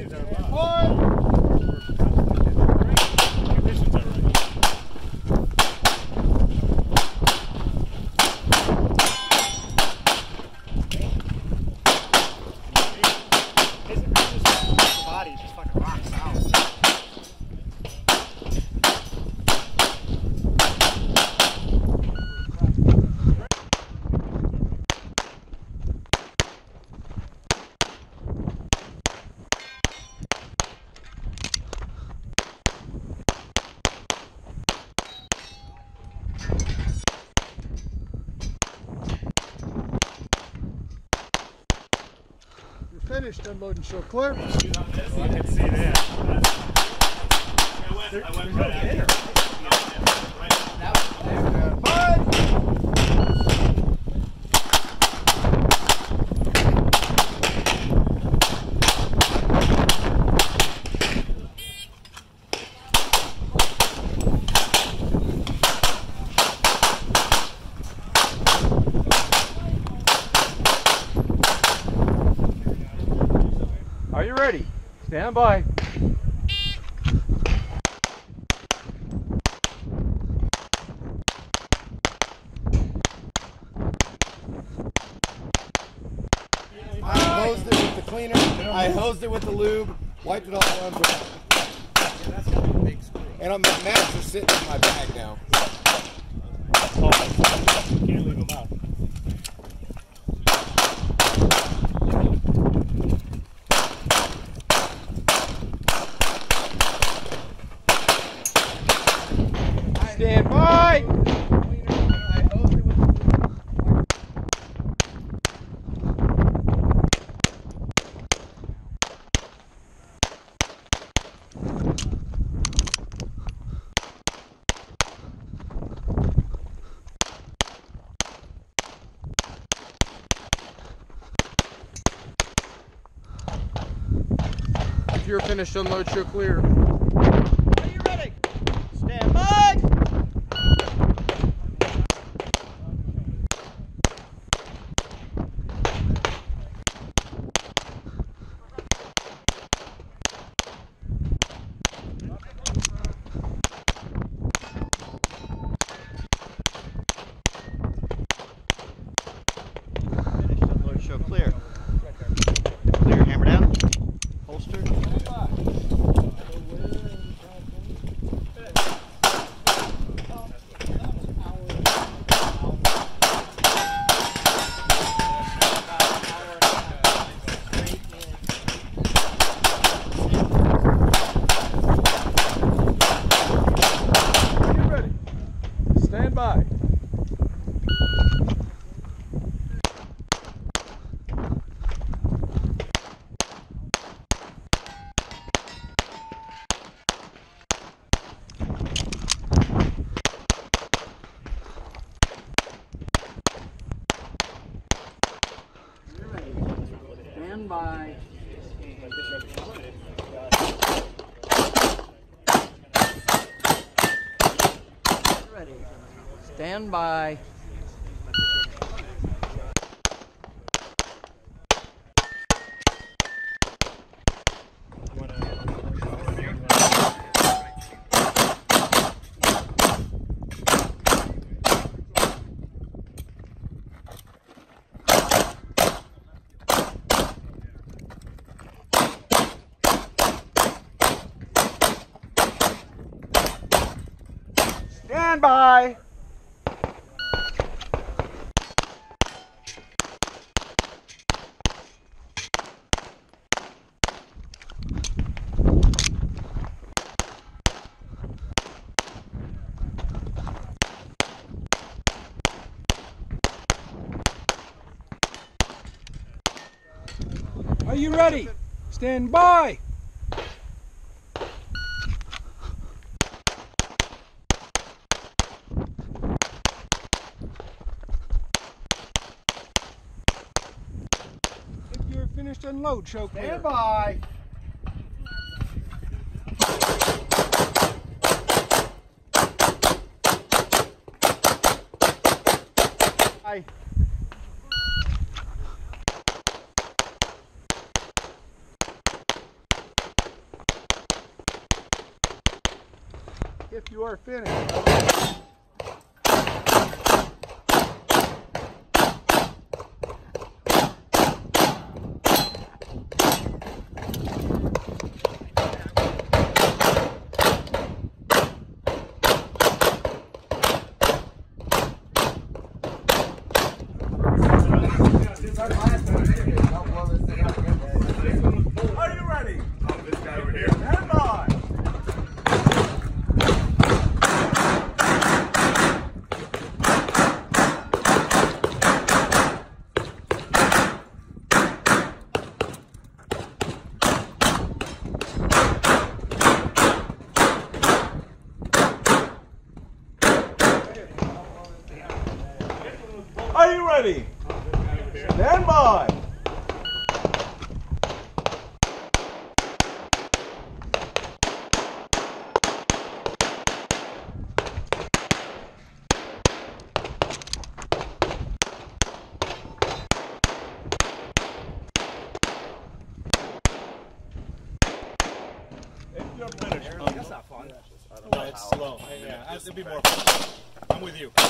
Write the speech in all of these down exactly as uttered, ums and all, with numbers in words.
Conditions are right. Conditions are right. The body just fucking rocks out. Finished, unloading, show clear. Oh, I can see that. There, there's no hitter. Are you ready? Stand by. I hosed it with the cleaner, I hosed it with the lube, wiped it all down. And I'm, my mats are sitting in my bag now. Oh, can't leave them out. Stand by. If you're finished, unload, show clear. Are you ready? Stand by! Finished, unload, show clear. Clear, hammer down. Holster. Get ready. Stand by. Stand by. Ready. Stand by. Stand by. Are you ready? Stand by. If you're finished, unload, show clear. Stand by. Bye. If you are finished. Are you ready? Oh, this guy over here. Stand by. Are you ready? Stand by. If you're finished. Um, That's not fun. No, it's slow. Yeah, it'd be more fun. I'm with you.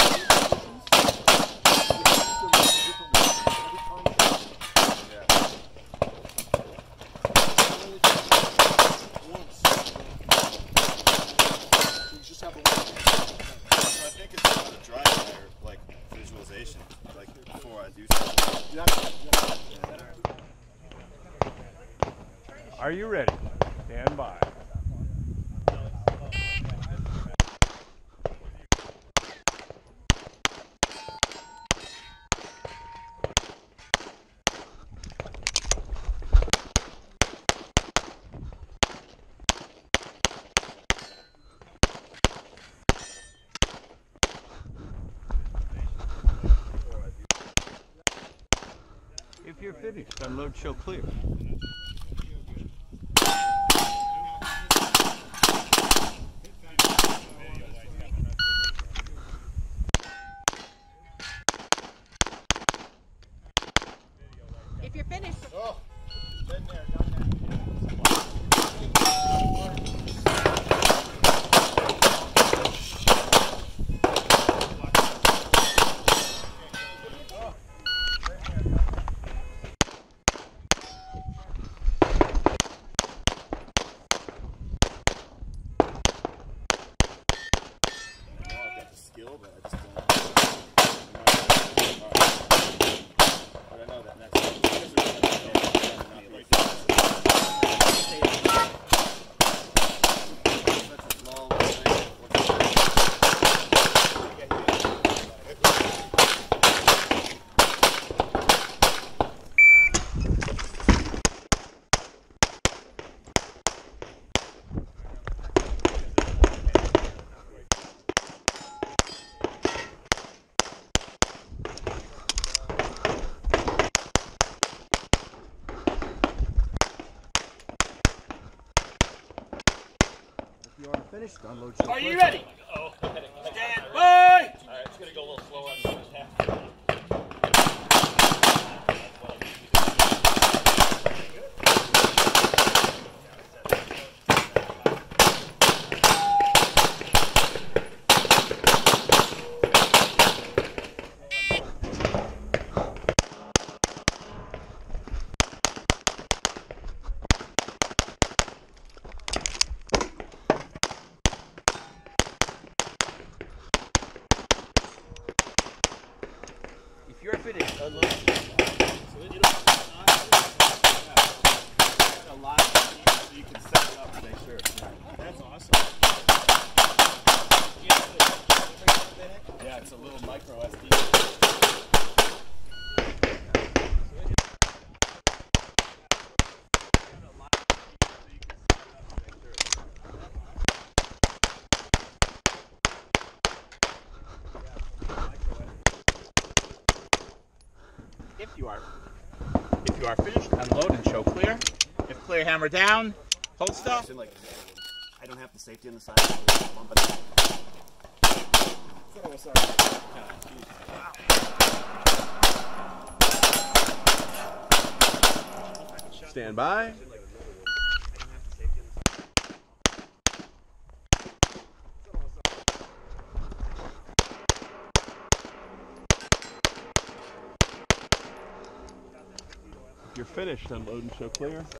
I think it's about a dry fire, like visualization, like before I do something. Are you ready? Stand by. If you're finished, unload, show clear. If you're finished. Oh, been there, done that. I've got the skill, but I just don't. But I know that next one. You are finished. Unload show Are you clear. ready? Oh, stand by! Alright, it's gonna go a little slow on the first half. If you're finished, unload. A lot, so you can set it up and make sure. That's awesome. Yeah, it's a little micro S D. If you are, if you are finished, unload and show clear. If clear, hammer down. Hold still. Like, I don't have the safety on the side. Bump it out. Oh, sorry. Stand by. You're finished. Unload and show clear.